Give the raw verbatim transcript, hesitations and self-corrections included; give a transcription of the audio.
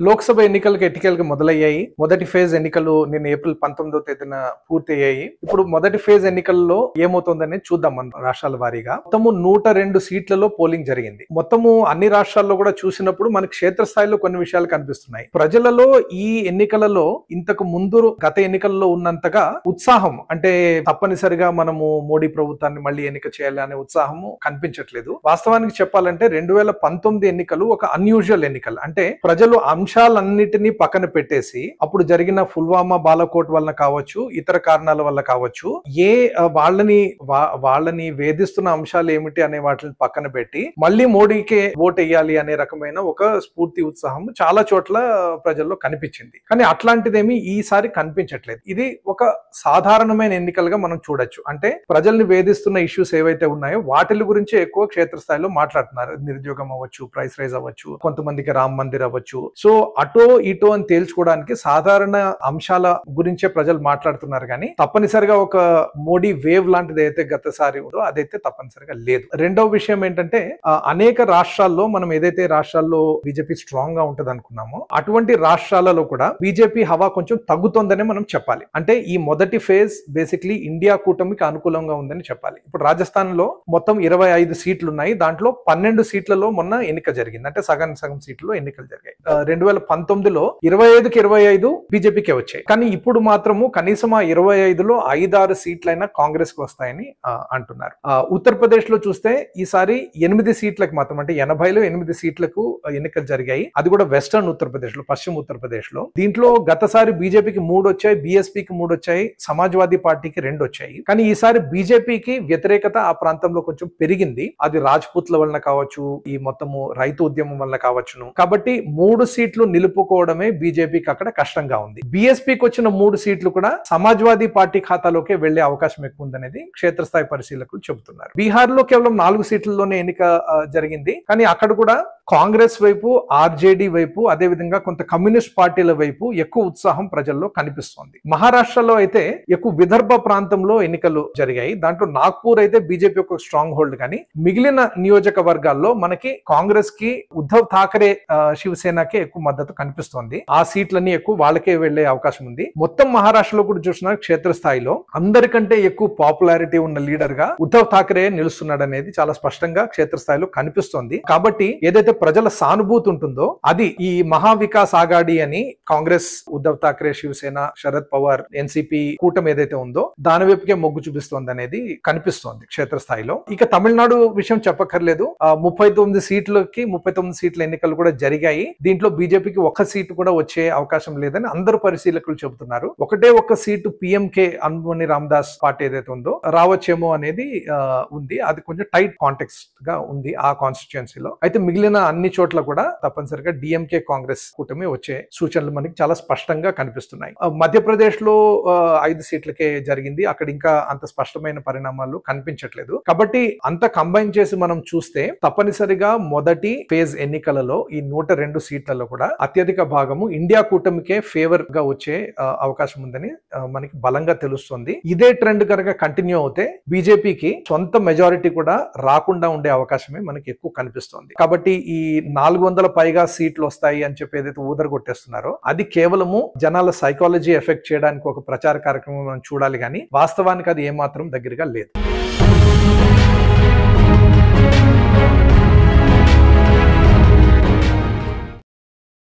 లోక్సభ ఎన్నికలకు ఎన్నికలకు మొదలయ్యాయి. మొదటి ఫేజ్ ఎన్నికలు నిన్న ఏప్రిల్ పంతొమ్మిదో తేదీన పూర్తయ్యాయి. ఇప్పుడు మొదటి ఫేజ్ ఎన్నికల్లో ఏమవుతుందని చూద్దాం. మన రాష్ట్రాల వారీగా మొత్తము నూట రెండు సీట్లలో పోలింగ్ జరిగింది. మొత్తము అన్ని రాష్ట్రాల్లో కూడా చూసినప్పుడు మనకి క్షేత్రస్థాయిలో కొన్ని విషయాలు కనిపిస్తున్నాయి. ప్రజలలో ఈ ఎన్నికలలో ఇంతకు ముందు గత ఎన్నికల్లో ఉన్నంతగా ఉత్సాహం, అంటే తప్పనిసరిగా మనము మోడీ ప్రభుత్వాన్ని మళ్ళీ ఎన్నిక చేయాలి అనే ఉత్సాహము కనిపించట్లేదు. వాస్తవానికి చెప్పాలంటే రెండు వేల పంతొమ్మిది ఎన్నికలు ఒక అన్యూజువల్ ఎన్నికలు. అంటే ప్రజలు అంశాలన్నిటినీ పక్కన పెట్టేసి అప్పుడు జరిగిన పుల్వామా బాలకోట్ వల్ల కావచ్చు, ఇతర కారణాల వల్ల కావచ్చు, ఏ వాళ్ళని వాళ్ళని వేధిస్తున్న అంశాలు ఏమిటి అనే వాటిని పక్కన పెట్టి మళ్ళీ మోడీకే ఓట్ వేయాలి అనే రకమైన ఒక స్ఫూర్తి ఉత్సాహం చాలా చోట్ల ప్రజల్లో కనిపించింది. కానీ అట్లాంటిదేమీ ఈసారి కనిపించట్లేదు. ఇది ఒక సాధారణమైన ఎన్నికలుగా మనం చూడొచ్చు. అంటే ప్రజల్ని వేధిస్తున్న ఇష్యూస్ ఏవైతే ఉన్నాయో వాటి గురించి ఎక్కువ క్షేత్రస్థాయిలో మాట్లాడుతున్నారు. నిరుద్యోగం అవ్వచ్చు, ప్రైస్ రైజ్ అవ్వచ్చు, కొంతమందికి రామ్ మందిర్ అవ్వచ్చు. సో అటో ఇటో అని తేల్చుకోవడానికి సాధారణ అంశాల గురించే ప్రజలు మాట్లాడుతున్నారు. కానీ తప్పనిసరిగా ఒక మోడీ వేవ్ లాంటిది అయితే గతసారి ఉందో అదైతే తప్పనిసరిగా లేదు. రెండవ విషయం ఏంటంటే అనేక రాష్ట్రాల్లో మనం ఏదైతే రాష్ట్రాల్లో బీజేపీ స్ట్రాంగ్ గా ఉంటది అనుకున్నామో అటువంటి రాష్ట్రాలలో కూడా బీజేపీ హవా కొంచెం తగ్గుతోందని మనం చెప్పాలి. అంటే ఈ మొదటి ఫేజ్ బేసిక్లీ ఇండియా కూటమికి అనుకూలంగా ఉందని చెప్పాలి. ఇప్పుడు రాజస్థాన్ లో మొత్తం ఇరవై ఐదు సీట్లు ఉన్నాయి. దాంట్లో పన్నెండు సీట్లలో మొన్న ఎన్నిక జరిగింది. అంటే సగం సగం సీట్లలో ఎన్నికలు జరిగాయి. రెండు వేల పంతొమ్మిదిలో ఇరవై ఐదుకి ఇరవై ఐదు బీజేపీకే వచ్చాయి. కానీ ఇప్పుడు మాత్రము కనీసం ఆ ఇరవై ఐదులో ఐదారు సీట్లైనా కాంగ్రెస్ కు వస్తాయని అంటున్నారు. ఉత్తరప్రదేశ్ లో చూస్తే ఈసారి ఎనిమిది సీట్లకు మాత్రం, అంటే ఎనభైలో ఎనిమిది సీట్లకు ఎన్నికలు జరిగాయి. అది కూడా వెస్టర్న్ ఉత్తరప్రదేశ్ లో, పశ్చిమ ఉత్తరప్రదేశ్ లో. దీంట్లో గతసారి బీజేపీకి మూడు వచ్చాయి, బీఎస్పీకి మూడు వచ్చాయి, సమాజ్వాదీ పార్టీకి రెండు వచ్చాయి. కానీ ఈసారి బీజేపీకి వ్యతిరేకత ఆ ప్రాంతంలో కొంచెం పెరిగింది. అది రాజ్పుత్ల వలన కావచ్చు, ఈ మొత్తము రైతు ఉద్యమం వల్ల కావచ్చును. కాబట్టి మూడు సీట్లు నిలుపుకోవడమే బీజేపీకి అక్కడ కష్టంగా ఉంది. బీఎస్పీకి వచ్చిన మూడు సీట్లు కూడా సమాజ్వాదీ పార్టీ ఖాతాలోకే వెళ్లే అవకాశం ఎక్కువ ఉందనేది క్షేత్రస్థాయి పరిశీలకులు చెబుతున్నారు. బీహార్ లో కేవలం నాలుగు సీట్లలోనే ఎన్నిక జరిగింది. కానీ అక్కడ కూడా కాంగ్రెస్ వైపు, ఆర్జేడీ వైపు, అదే విధంగా కొంత కమ్యూనిస్ట్ పార్టీల వైపు ఎక్కువ ఉత్సాహం ప్రజల్లో కనిపిస్తోంది. మహారాష్ట్రలో అయితే ఎక్కువ విదర్భ ప్రాంతంలో ఎన్నికలు జరిగాయి. దాంట్లో నాగ్పూర్ అయితే బీజేపీ ఒక స్ట్రాంగ్ హోల్డ్. కానీ మిగిలిన నియోజకవర్గాల్లో మనకి కాంగ్రెస్ కి, ఉద్ధవ్ ఠాకరే శివసేనకే ఎక్కువ మద్దతు కనిపిస్తోంది. ఆ సీట్లన్నీ ఎక్కువ వాళ్ళకే వెళ్లే అవకాశం ఉంది. మొత్తం మహారాష్ట్రలో కూడా చూసిన క్షేత్రస్థాయిలో అందరికంటే ఎక్కువ పాపులారిటీ ఉన్న లీడర్ గా ఉద్ధవ్ ఠాకరే నిలుస్తున్నాడు అనేది చాలా స్పష్టంగా క్షేత్రస్థాయిలో కనిపిస్తోంది. కాబట్టి ఏదైతే ప్రజల సానుభూతి ఉంటుందో అది ఈ మహావికాస్ ఆగాడి అని కాంగ్రెస్, ఉద్ధవ్ ఠాకరే శివసేన, శరద్ పవార్ ఎన్సీపీ కూటమి ఏదైతే ఉందో దాని వైపుకే మొగ్గు చూపిస్తోంది అనేది కనిపిస్తోంది క్షేత్రస్థాయిలో. ఇక తమిళనాడు విషయం చెప్పక్కర్లేదు. ముప్పై తొమ్మిది సీట్లకి ముప్పై తొమ్మిది సీట్ల ఎన్నికలు కూడా జరిగాయి. దీంట్లో బీజేపీకి ఒక్క సీటు కూడా వచ్చే అవకాశం లేదని అందరు పరిశీలకులు చెబుతున్నారు. ఒకటే ఒక్క సీటు పీఎంకే అన్వని రామదాస్ పార్టీ ఏదైతే ఉందో రావచ్చేమో అనేది ఉంది. అది కొంచెం టైట్ కాంటెక్స్ట్ గా ఉంది ఆ కాన్స్టిట్యుయెన్సీలో. అయితే మిగిలిన అన్ని చోట్ల కూడా తప్పనిసరిగా డిఎంకే కాంగ్రెస్ కూటమి వచ్చే సూచనలు మనకి చాలా స్పష్టంగా కనిపిస్తున్నాయి. మధ్యప్రదేశ్ లో ఐదు సీట్లకే జరిగింది. అక్కడ ఇంకా అంత స్పష్టమైన పరిణామాలు కనిపించట్లేదు. కాబట్టి అంత కంబైన్ చేసి మనం చూస్తే తప్పనిసరిగా మొదటి ఫేజ్ ఎన్నికలలో ఈ నూట రెండు సీట్లలో కూడా అత్యధిక భాగము ఇండియా కూటమికే ఫేవర్ గా వచ్చే అవకాశం ఉందని మనకి బలంగా తెలుస్తుంది. ఇదే ట్రెండ్ కనుక కంటిన్యూ అవుతే బీజేపీకి సొంత మెజారిటీ కూడా రాకుండా ఉండే అవకాశమే మనకి ఎక్కువ కనిపిస్తుంది. కాబట్టి ఈ నాలుగు వందల పైగా సీట్లు వస్తాయి అని చెప్పి ఏదైతే ఊదర కొట్టేస్తున్నారో అది కేవలము జనాల సైకాలజీ ఎఫెక్ట్ చేయడానికి ఒక ప్రచార కార్యక్రమం మనం చూడాలి. కానీ వాస్తవానికి అది ఏమాత్రం దగ్గరగా లేదు.